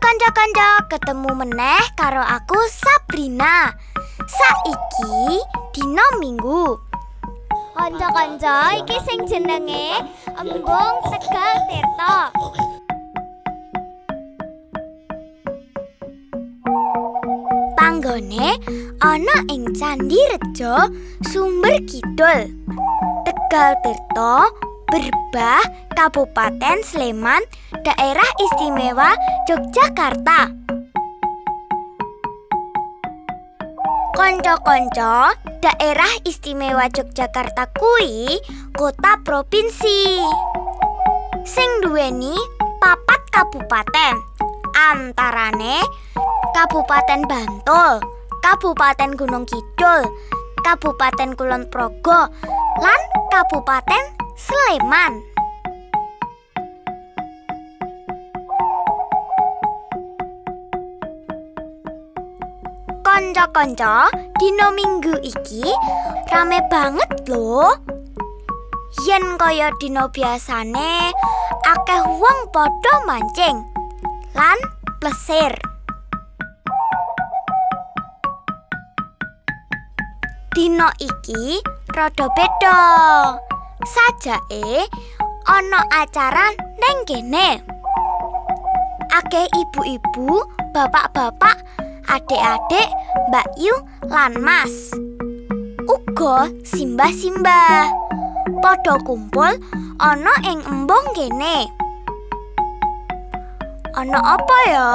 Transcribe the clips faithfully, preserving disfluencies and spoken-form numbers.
Kanca-kanca, ketemu meneh karo aku Sabrina. Saiki dina Minggu. Kanca-kanca, iki sing jenenge Embung Tegal Tirta. Panggone ana ing Candi Rejo, Sumber Kidul. Tegal Tirta, Berbah, Kabupaten Sleman, Daerah Istimewa Yogyakarta. Konco-konco, Daerah Istimewa Yogyakarta kuwi kota provinsi sing duweni papat kabupaten, antarane Kabupaten Bantul, Kabupaten Gunung Kidul, Kabupaten Kulon Progo, lan Kabupaten Sleman. Konco-konco, dina Minggu iki rame banget lho. Yen kaya dina biasane akeh wong padha mancing lan plesir. Dina iki rada beda. Sajake ana acara ning kene. Akeh ibu-ibu, bapak-bapak, adik-adik, Mbak Yu lan Mas. Uga simbah-simbah padha kumpul ana ing embung kene. Ana apa ya?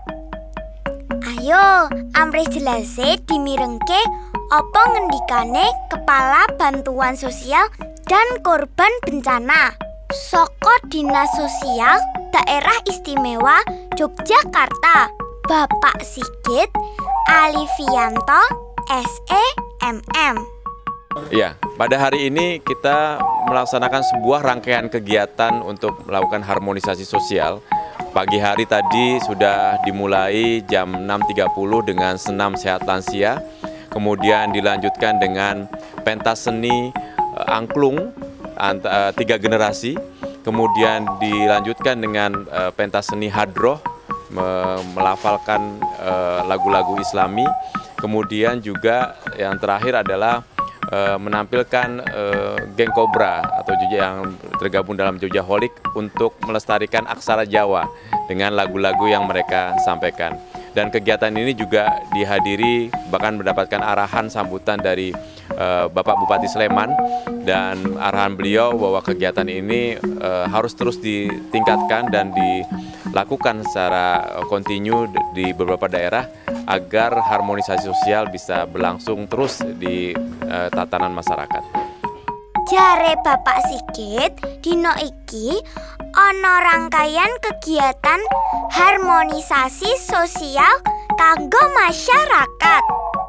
Ayo, amrih jelase dimirengke apa ngendikane Kepala Bantuan Sosial dan Korban Bencana saka Dinas Sosial Daerah Istimewa Yogyakarta, Bapak Sigit Alifianto S E M M. Ya, pada hari ini kita melaksanakan sebuah rangkaian kegiatan untuk melakukan harmonisasi sosial. Pagi hari tadi sudah dimulai jam enam tiga puluh dengan senam sehat lansia. Kemudian dilanjutkan dengan pentas seni uh, angklung uh, tiga generasi. Kemudian dilanjutkan dengan uh, pentas seni hadroh, me melafalkan lagu-lagu uh, Islami. Kemudian juga yang terakhir adalah uh, menampilkan uh, geng Kobra atau yang tergabung dalam Jojaholik untuk melestarikan aksara Jawa dengan lagu-lagu yang mereka sampaikan. Dan kegiatan ini juga dihadiri bahkan mendapatkan arahan sambutan dari uh, Bapak Bupati Sleman, dan arahan beliau bahwa kegiatan ini uh, harus terus ditingkatkan dan dilakukan secara kontinu di beberapa daerah agar harmonisasi sosial bisa berlangsung terus di uh, tatanan masyarakat. Jare Bapak Sigit, dina iki ana rangkaian kegiatan harmonisasi sosial kanggo masyarakat.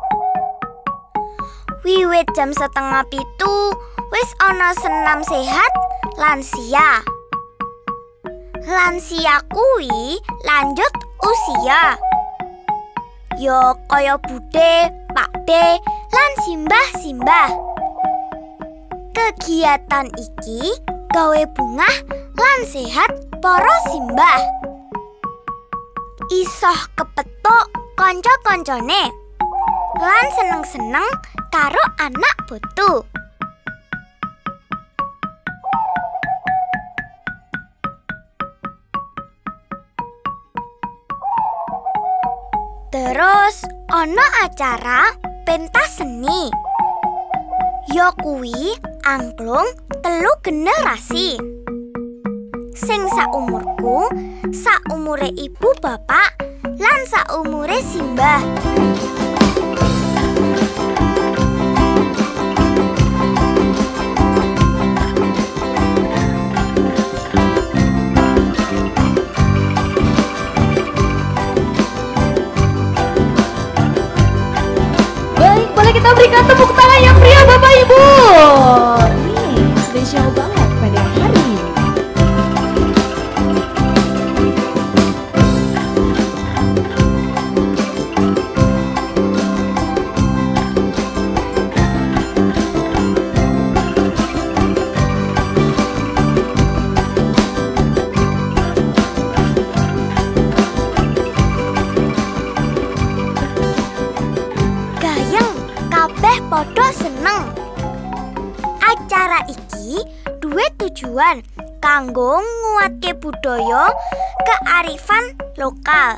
Wiwit jam setengah pitu wis ana senam sehat lansia. Lansia kuwi lanjut usia. Yo kaya bude, pakde, lan simbah-simbah. Kegiatan iki gawe bungah lan sehat para simbah. Isoh kepethuk kanca-kancane lan seneng-seneng karo anak putu. Terus ana acara pentas seni. Ya kuwi angklung telu generasi. Sing saumurku, saumure ibu bapak, lan saumure simbah. Baik, boleh kita berikan tepuk tangan yang meriah Bapak Ibu. Ini spesial banget pada hari ini. seneng. Acara iki duwe tujuan kanggo nguatke budaya kearifan lokal.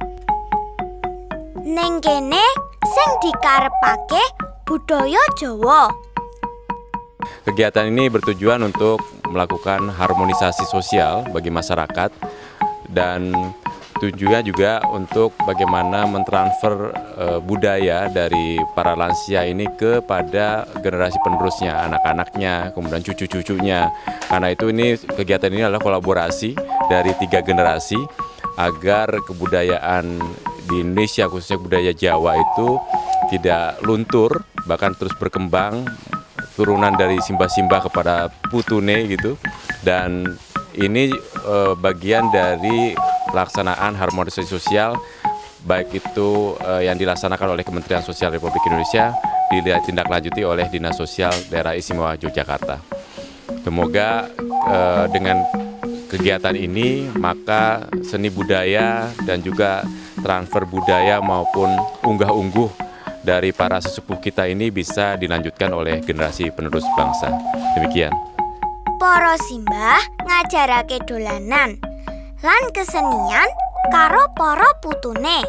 Ning kene sing dikarepake budaya Jawa. Kegiatan ini bertujuan untuk melakukan harmonisasi sosial bagi masyarakat dan tujuannya juga untuk bagaimana mentransfer e, budaya dari para lansia ini kepada generasi penerusnya, anak-anaknya, kemudian cucu-cucunya. Karena itu ini kegiatan ini adalah kolaborasi dari tiga generasi agar kebudayaan di Indonesia, khususnya budaya Jawa itu tidak luntur, bahkan terus berkembang, turunan dari simbah-simbah kepada putune gitu. Dan ini e, bagian dari pelaksanaan harmonisasi sosial, baik itu e, yang dilaksanakan oleh Kementerian Sosial Republik Indonesia, ditindaklanjuti oleh Dinas Sosial Daerah Istimewa Yogyakarta. Semoga e, dengan kegiatan ini maka seni budaya dan juga transfer budaya maupun unggah-ungguh dari para sesepuh kita ini bisa dilanjutkan oleh generasi penerus bangsa. Demikian. Para simbah ngajarake dolanan lan kesenian karo para putune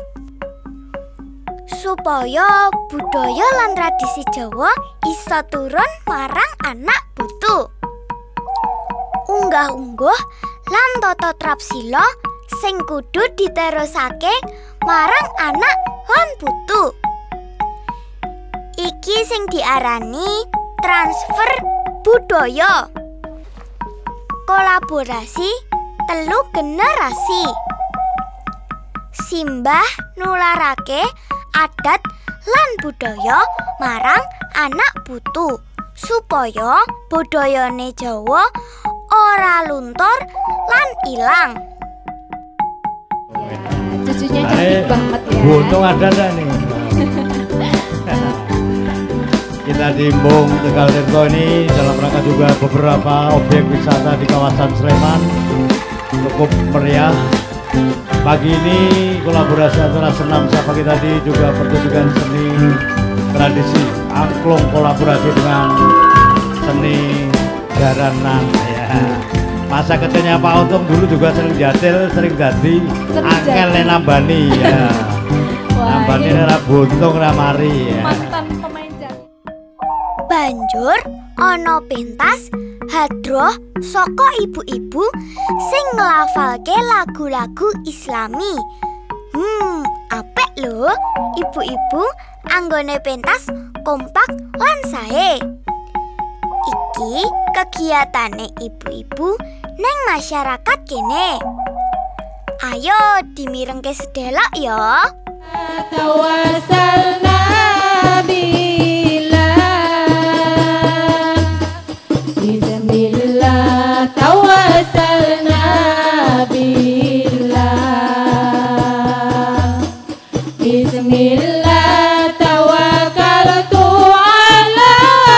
supaya budaya lan tradisi Jawa isa turun marang anak putu. Unggah-ungguh lan tata trapsila sing kudu diterusake marang anak lan putu. Iki sing diarani transfer budaya. Kolaborasi telu generasi. Simbah nularake adat lan budaya marang anak putu supaya budayane Jawa ora luntur lan ilang. Cucunya cantik banget ya. Untung ada nih. Kita di Embung Tegal Tirto ini dalam rangka juga beberapa objek wisata di kawasan Sleman cukup meriah. Pagi ini kolaborasi antara senam siapa kita tadi juga pertunjukan seni tradisi angklung kolaborasi dengan seni jaranan ya. Masa kecilnya Pak Untung dulu juga sering jatil, sering dadi angkel nambani ya. Nambani ora buntung ora mari ya. Mantan pemain jatil. Banjur ana pentas hadroh saka ibu-ibu sing nglafalke lagu-lagu Islami. Hmm, apik lho, ibu-ibu anggone pentas kompak lan sae. Iki kegiatane ibu-ibu neng masyarakat kene. Ayo dimirengke sedelok ya. Tawassalna billah, bismillah, tawassalna billah, bismillah, tawakkaltu ala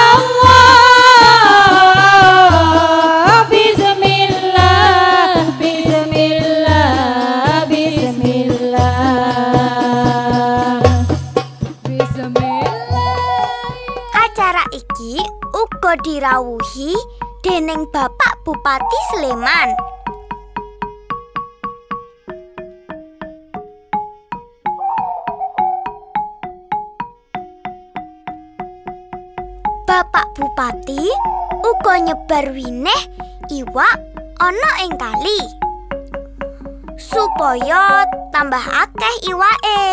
Allah, bismillah, bismillah, bismillah. Acara iki uga dirawuhi dening Bapak Bupati Sleman. Bapak Bupati uga nyebar wineh iwak ana ing kali supaya tambah akeh iwake.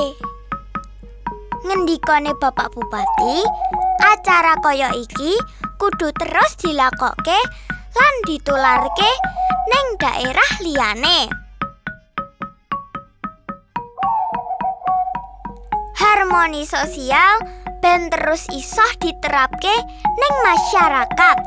Ngendikane Bapak Bupati, acara kaya iki kudu terus dilakokke lan ditularke ning daerah liyane. Harmoni sosial ben terus isoh diterapke ning masyarakat.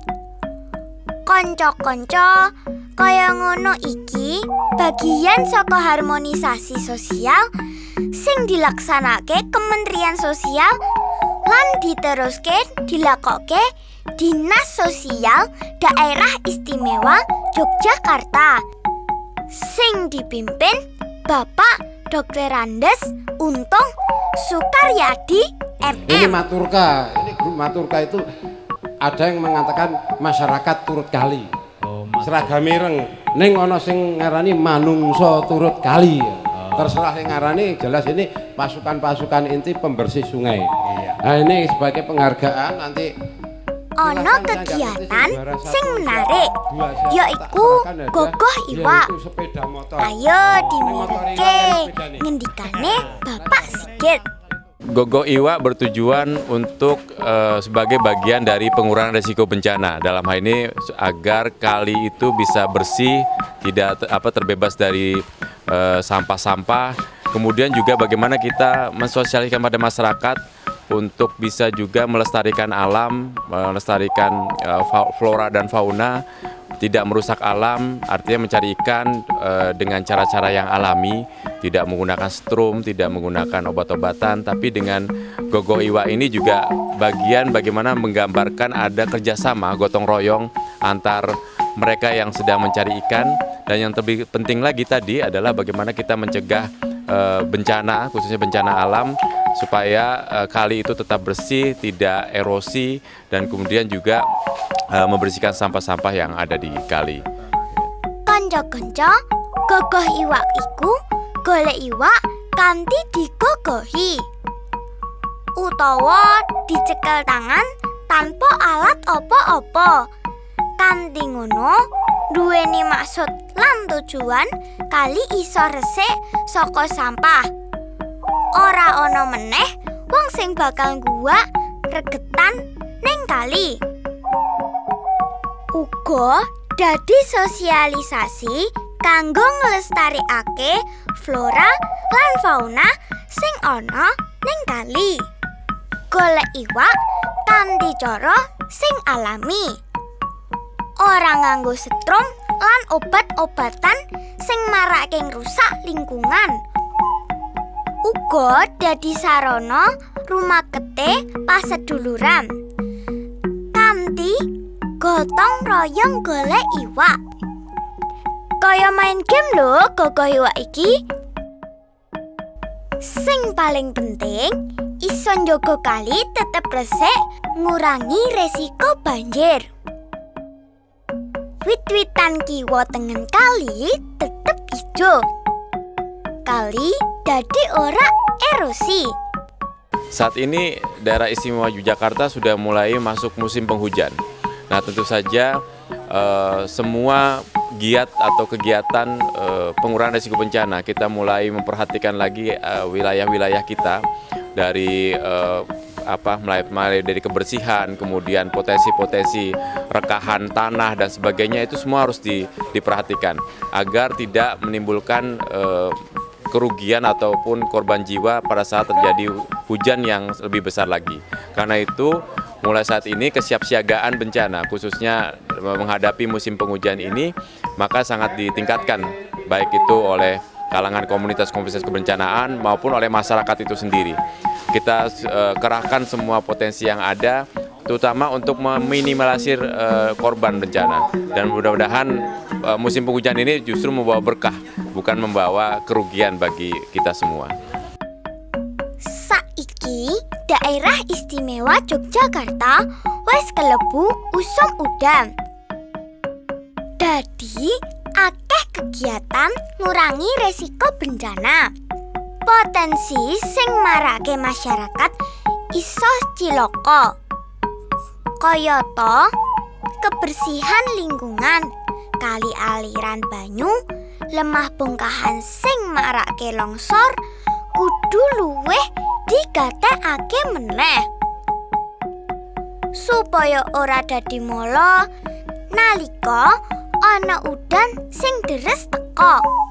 Kanca-kanca kaya ngono iki bagian saka harmonisasi sosial sing dilaksanake Kementerian Sosial lan diteruske dilakokke Dinas Sosial Daerah Istimewa Yogyakarta sing dipimpin Bapak Dokter Andes Untung Sukaryadi M M. Ini maturka, ini maturka itu ada yang mengatakan masyarakat turut kali. Oh, seragam ireng ning ana sing ngarani manungsa turut kali. Oh. Terserah yang ngarani, jelas ini pasukan-pasukan inti pembersih sungai. Iya. Nah ini sebagai penghargaan nanti ono kegiatan sing menarik yaiku gogoh iwak. Ayo dimireke ngendikane Bapak Sigit. Gogoh iwak bertujuan untuk uh, sebagai bagian dari pengurangan risiko bencana. Dalam hal ini agar kali itu bisa bersih, tidak apa terbebas dari sampah-sampah. Uh, Kemudian juga bagaimana kita mensosialisasikan pada masyarakat untuk bisa juga melestarikan alam, melestarikan uh, flora dan fauna, tidak merusak alam, artinya mencari ikan uh, dengan cara-cara yang alami, tidak menggunakan strum, tidak menggunakan obat-obatan, tapi dengan gogoh iwak ini juga bagian bagaimana menggambarkan ada kerjasama gotong royong antar mereka yang sedang mencari ikan, dan yang lebih penting lagi tadi adalah bagaimana kita mencegah uh, bencana, khususnya bencana alam, supaya uh, kali itu tetap bersih, tidak erosi, dan kemudian juga uh, membersihkan sampah-sampah yang ada di kali. Kanca-kanca, gogoh iwak iku golek iwak kanthi digogohi utawa dicekel tangan tanpa alat apa-apa. Kanthi ngono duweni maksud lan tujuan kali iso resik saka sampah. Ora ana meneh wong sing bakal guwak regetan ning kali. Uga dadi sosialisasi kanggo nglestarikake flora lan fauna sing ana ning kali. Golek iwak kanthi cara sing alami. Ora nganggo setrum lan obat-obatan sing marake ngrusak lingkungan. Uga dadi sarana rumakete paseduluran kanthi gotong royong golek iwak. Kaya main game lho gogoh iwak iki. Sing paling penting iso njogo kali tetep resik, ngurangi resiko banjir. Wit-witan kiwa tengen kali tetep ijo. Kali dadi ora erosi. Saat ini daerah istimewa Yogyakarta sudah mulai masuk musim penghujan. Nah tentu saja eh, semua giat atau kegiatan eh, pengurangan risiko bencana kita mulai memperhatikan lagi wilayah-wilayah eh, kita dari eh, apa mulai, mulai dari kebersihan, kemudian potensi-potensi rekahan tanah dan sebagainya, itu semua harus di, diperhatikan agar tidak menimbulkan eh, kerugian ataupun korban jiwa pada saat terjadi hujan yang lebih besar lagi. Karena itu mulai saat ini kesiapsiagaan bencana khususnya menghadapi musim penghujan ini maka sangat ditingkatkan, baik itu oleh kalangan komunitas-komunitas kebencanaan maupun oleh masyarakat itu sendiri. Kita uh, kerahkan semua potensi yang ada, terutama untuk meminimalisir uh, korban bencana. Dan mudah-mudahan uh, musim penghujan ini justru membawa berkah, bukan membawa kerugian bagi kita semua. Saiki daerah istimewa Yogyakarta wis kelebu usum udan. Dadi akeh kegiatan ngurangi resiko bencana. Potensi sing marake masyarakat iso cilaka. Kayata kebersihan lingkungan, kali aliran banyu, lemah bongkahan sing marake longsor kudu luwih digatekake meneh. Supaya ora dadi molo nalika ana udan sing deres teka.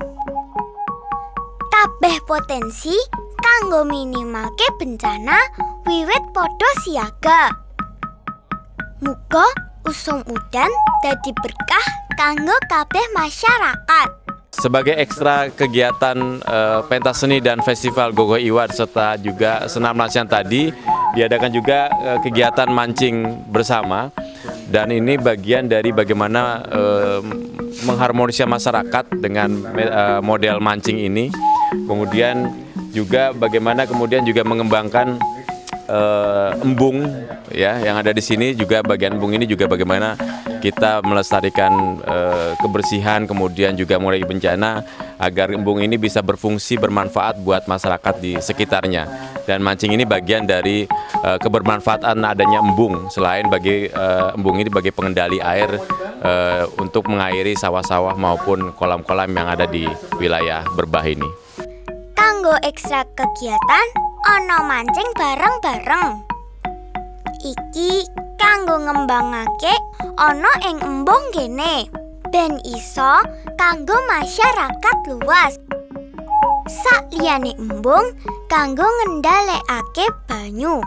Kabeh potensi kanggo minimalke bencana wiwit padha siaga. Muga usum udan dadi berkah kanggo kabeh masyarakat. Sebagai ekstra kegiatan uh, pentas seni dan festival gogoh iwak serta juga senam nasian tadi, diadakan juga uh, kegiatan mancing bersama, dan ini bagian dari bagaimana uh, mengharmonisasi masyarakat dengan uh, model mancing ini. Kemudian juga bagaimana kemudian juga mengembangkan eh, embung ya yang ada di sini, juga bagian embung ini juga bagaimana kita melestarikan eh, kebersihan, kemudian juga mulai bencana agar embung ini bisa berfungsi bermanfaat buat masyarakat di sekitarnya. Dan mancing ini bagian dari eh, kebermanfaatan adanya embung, selain bagi eh, embung ini bagi pengendali air eh, untuk mengairi sawah-sawah maupun kolam-kolam yang ada di wilayah Berbah ini. Kanggo ekstra kegiatan ana mancing bareng-bareng. Iki kanggo ngembangake ana ing embung kene ben iso kanggo masyarakat luas. Sakliyane embung kanggo ngendhalekake banyu.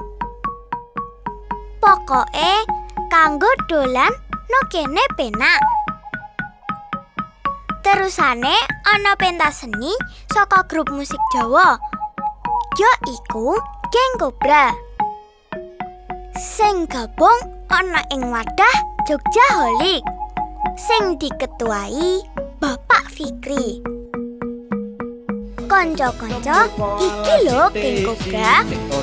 Pokoke kanggo dolan no kene penak. Terusane ana pentas seni saka grup musik Jawa, ya iku Geng Kobra. Sing gabung ana ing wadah Jogja Holik, sing diketuai Bapak Fikri. Konco-konco, iki lho Geng Kobra.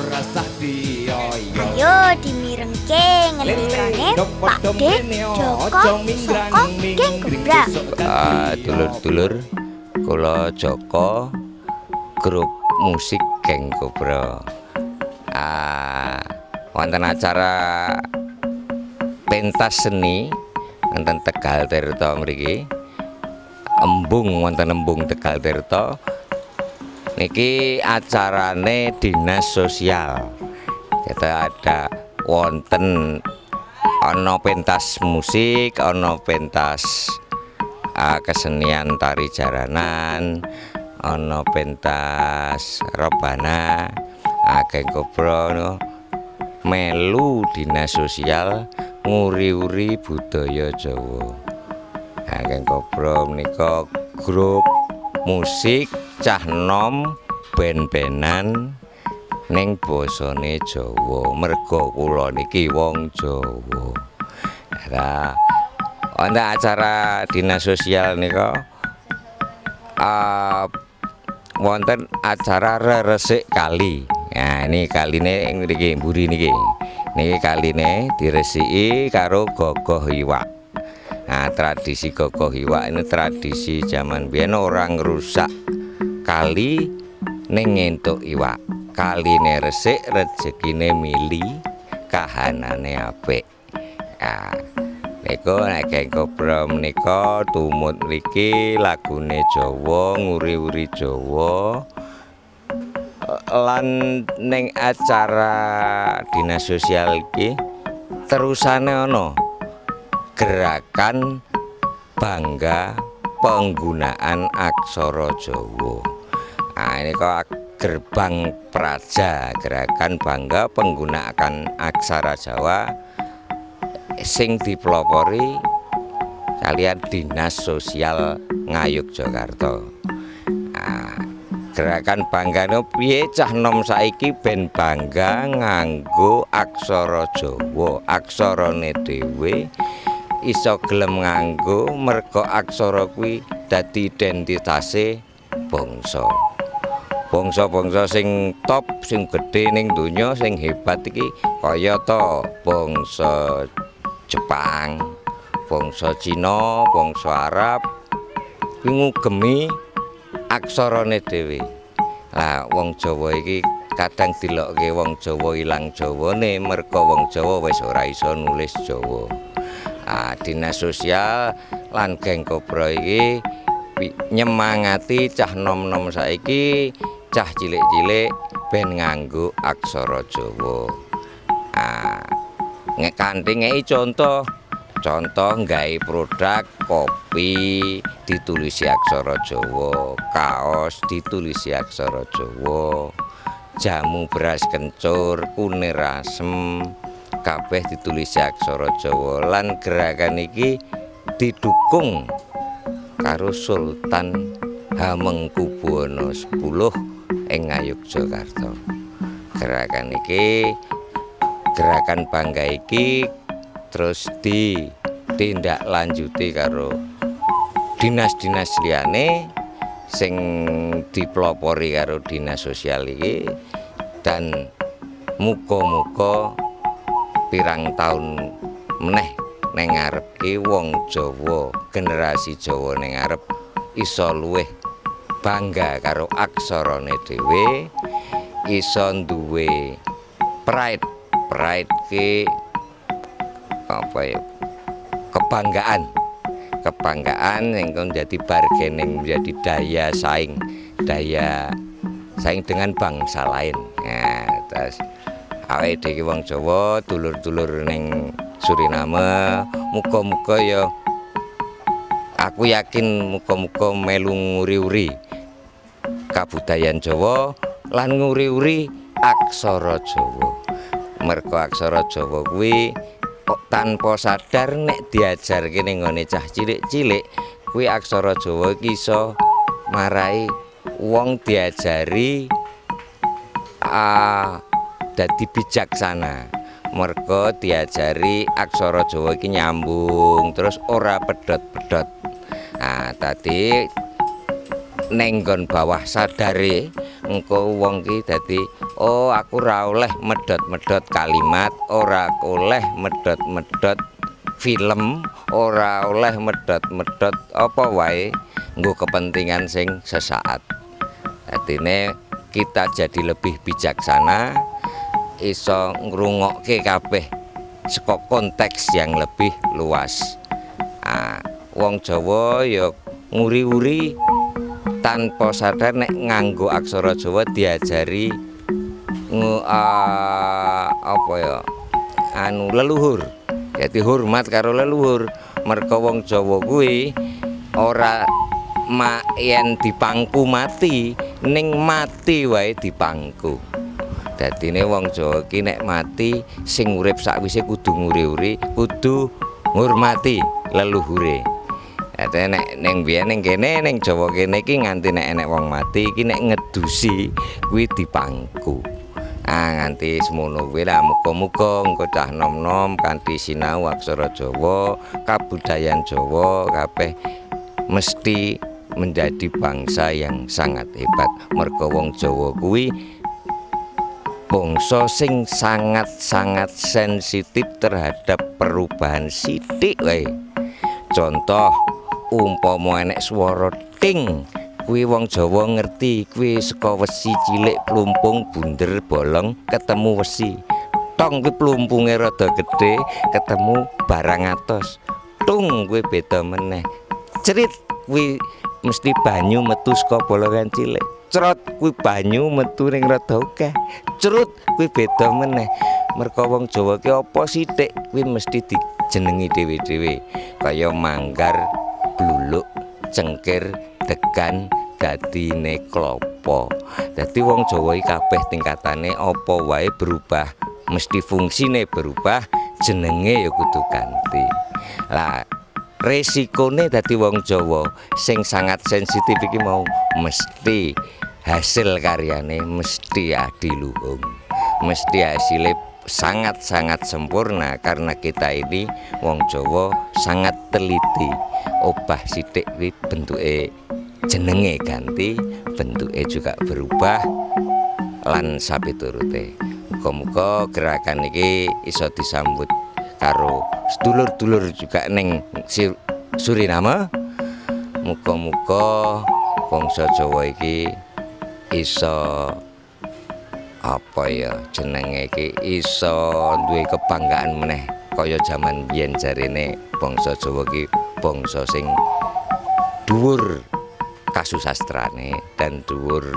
Ayo dimirengke ngendikane Pak De Joko saka Geng Kobra. Uh, dulur-dulur, kula Joko, grup musik Geng Kobra. Uh, wonten acara pentas seni wonten Tegal Tirta mriki. Embung wonten embung Tegal Tirta. Niki acarane dinas sosial. Kita ada wonten ana pentas musik, ana pentas uh, kesenian tari jaranan, ana pentas rebana. uh, Geng Kobra no, melu dinas sosial nguri-uri budaya Jawa. uh, Geng Kobra menika grup musik cah nom ben-benan ning basane Jawa, merga kula niki wong Jawa. Nah, wonten acara dinas sosial nika uh, wonten acara reresik kali. Nah, ini kaline ing mriki mburi niki. Niki kaline diresiki karo gogoh iwak. Nah, tradisi gogoh iwak ini tradisi zaman biyen orang rusak kali ning entuk iwak. Kaline resik rezekine mili, kahanane apik. Nah, niku nek Geng Kobra menika tumut mriki lagune Jawa, nguri-uri Jawa. Lan ning acara dinas sosial iki terusane ana gerakan bangga penggunaan aksara Jawa. Nah, ini kok gerbang praja, gerakan bangga penggunaan aksara Jawa sing dipelopori kalian dinas sosial Ngayogyakarta. Nah, gerakan bangga no piye cah nom saiki ben bangga nganggo aksara Jawa, aksarane dhewe iso gelem nganggo merga aksara kuwi dadi identitase bangsa. Bangsa-bangsa sing top, sing gedhe ning donya, sing hebat iki kaya to bangsa Jepang, bangsa Cina, bangsa Arab kuwi ngugemi aksarane dhewe. Lah wong Jawa iki kadang dilokke wong Jawa ilang Jawane merga wong Jawa wis ora iso nulis Jawa. Ah, dinas sosial lan Geng Kobra iki nyemangati cah nom-nom saiki, cah cilik-cilik ben nganggo aksara Jawa. Ah, ngekanthi ngei contoh, contoh nggawe produk kopi ditulisi aksara Jawa, kaos ditulisi aksara Jawa, jamu beras kencur, kunir asem kabeh ditulisi aksara Jawa. Lan gerakan iki didukung karo Sultan Hamengkubuwana sepuluh ing Ngayogyakarta. Gerakan iki, gerakan bangga iki terus ditindaklanjuti karo dinas-dinas liyane sing dipelopori karo dinas sosial iki, dan muga-muga pirang taun meneh ning ngarep ki wong Jawa, generasi Jawa ning ngarep iso luwih bangga karo aksarane dhewe, iso duwe pride, pride ki apa ya? Kebanggaan. Kebanggaan yang menjadi bargaining, menjadi daya saing, daya saing dengan bangsa lain. Nah, terus awake dhewe wong Jawa, dulur-dulur ning Suriname, muga-muga ya aku yakin muga-muga melu nguri-uri kabudayan Jawa lan nguri-uri aksara Jawa. Mergo aksara Jawa kuwi tanpa sadar nek diajarke ning ngone cah cilik-cilik kuwi aksara Jawa iki iso marai wong diajari ah dadi bijaksana. Mergo diajari aksara Jawa iki nyambung terus ora pedhot-pedhot. Nah, tadi nenggon bawah sadare engko wong ki dadi oh aku ora oleh medhot-medhot kalimat, ora oleh medhot-medhot film, ora oleh medhot-medhot apa wae nggo kepentingan sing sesaat. Dadine kita jadi lebih bijaksana, iso ngrungokke kabeh saka konteks yang lebih luas. Ah, wong Jawa ya nguri-uri tanpa sadar nek nganggo aksara Jawa diajari ngu, uh, apa ya anu leluhur. Jadi hormat karo leluhur. Mergo wong Jawa kuwi ora ma yen dipangku mati, ning mati wae dipangku. Dadine wong Jawa ki nek mati sing urip sakwise kudu nguri-uri, kudu ngurmati leluhure. Ate nek ning biyen ning kene ning Jawa kene iki nganti nek enek wong mati iki nek ngedusi kuwi dipangku. Ah nganti semono kuwi lah muga-muga engko cah nom-nom kanthi sinau aksara Jawa, kabudayan Jawa kabeh mesti menjadi bangsa yang sangat hebat. Mergo wong Jawa kuwi bangsa sing sangat-sangat sensitif terhadap perubahan sithik wae. Contoh umpama enek swara ting kuwi wong Jawa ngerti kuwi saka wesi cilik plumpung bunder bolong ketemu wesi. Tong kuwi plumpunge rada gedhe ketemu barang atos. Tung kuwi beda meneh. Cerit kuwi mesti banyu metu saka bolongan cilik. Crot kuwi banyu metu ning rada akeh. Crut kuwi beda meneh. Mergo wong Jawa ki apa sithik kuwi mesti dijenengi dhewe-dhewe. Kaya manggar, bluluk, cengkir, degan, dadine klopo. Dadi wong Jawa iki kabeh tingkatane apa wae berubah, mesti fungsine berubah, jenenge ya kudu ganti. Lah resikone dadi wong Jawa sing sangat sensitif iki mau mesti hasil karyane mesti adiluhung, mesti hasilnya sangat-sangat sempurna karena kita ini wong Jawa sangat teliti. Obah sithik kuwi bentuke jenenge ganti, bentuke juga berubah lan sapiturute. Muga-muga gerakan iki iso disambut karo sedulur-dulur juga ning Suriname. Muga-muga bangsa Jawa iki iso apa ya jenenge iki iso duwe kebanggaan meneh kaya jaman biyen jarene bangsa Jawa iki bangsa sing dhuwur kasusastrane dan dhuwur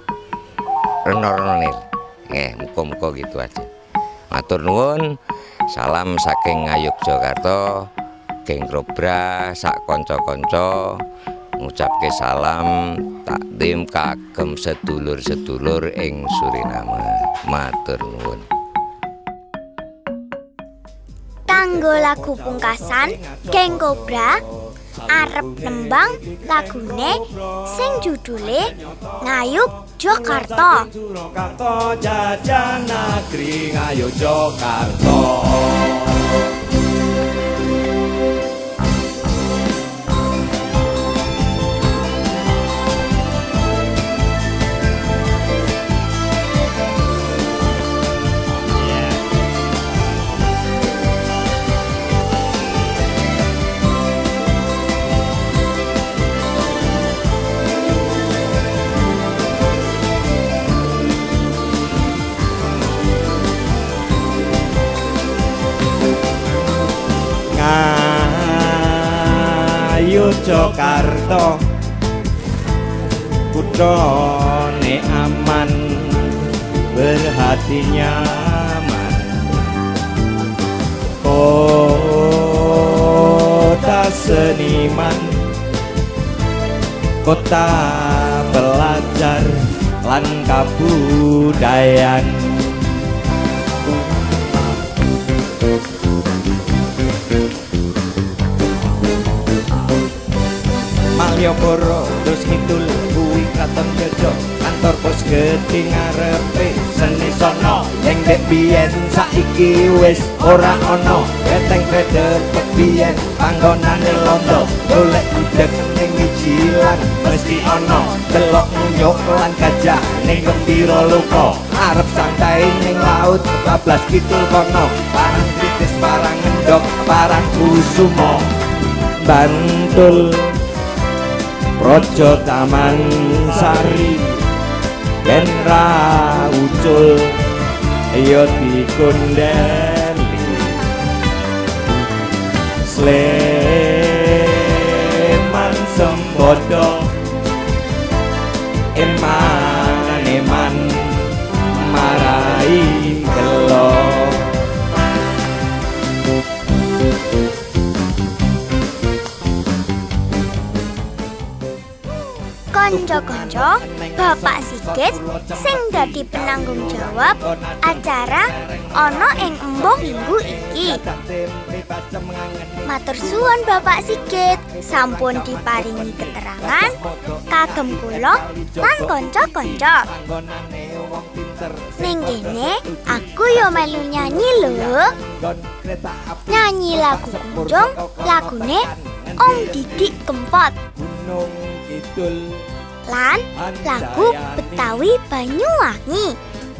renorone. Eh muga-muga gitu aja. Matur nuwun. Salam saking Ngayogyakarta, geng Robra sak kanca-kanca ngucapke salam takdim kagem sedulur-sedulur ing Suriname. Matur nuwun. Kanggo lagu pungkasan, geng Kobra arep nembang lagune sing judule Ngayogyakarta. Jajan negeri Ngayogyakarta. ayo Jakarta kuthane aman berhati nyaman kota seniman kota pelajar lan kabudayan Malioboro terus kidul kuwi kraton Jojo kantor pos gedhe ngarepe seni sono ning dek biyen saiki wis ora ana beteng beder biyen panggonane londo golek gudeg ning Wijilan mesti ana delok nyuk lan gajah ning pira luka arep santai ning laut bablas kidul kono parang kritis parang endok parang kusumo Bantul Projo Taman Sari ben ra ucul ya dikondeli Sleman Sembodo eman-eman marai gelo Konco-konco, Bapak Sigit sing dadi penanggung jawab acara ana ing embung minggu iki. Matur suwun Bapak Sigit, sampun diparingi keterangan kagem kula lan konco-konco. Ning kene aku yo melu nyanyi lho. Nyanyi lagu kunjung, lagune Om Didik Kempot. Lan lagu Betawi Banyuwangi.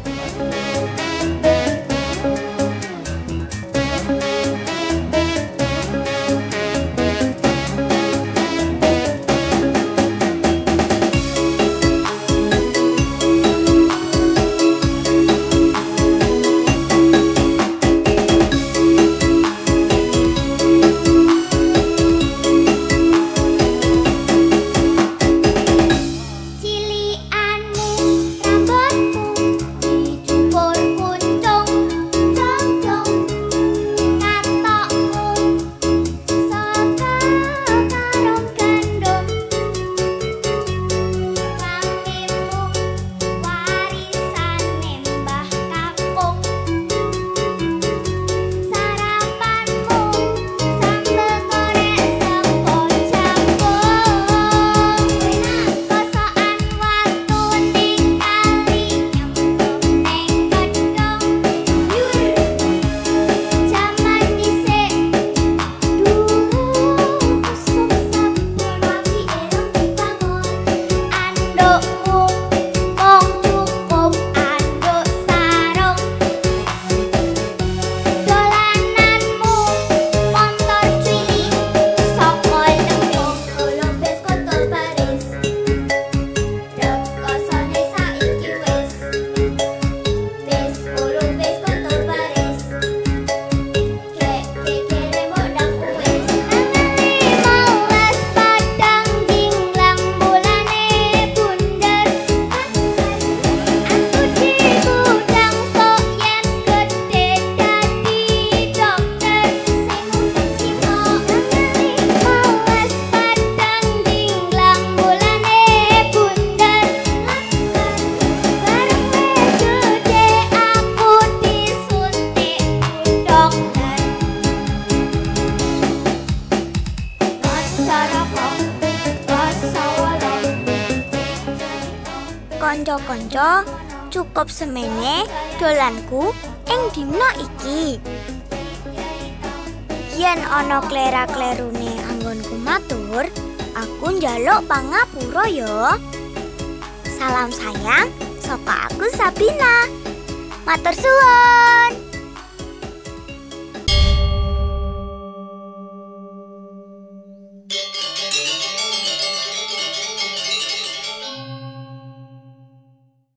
Konco-konco, cukup semene dolanku ing dina iki. Yen ana klera-klerune anggonku matur, aku njaluk pangapura ya. Salam sayang saka aku Sabrina. Matur suwun.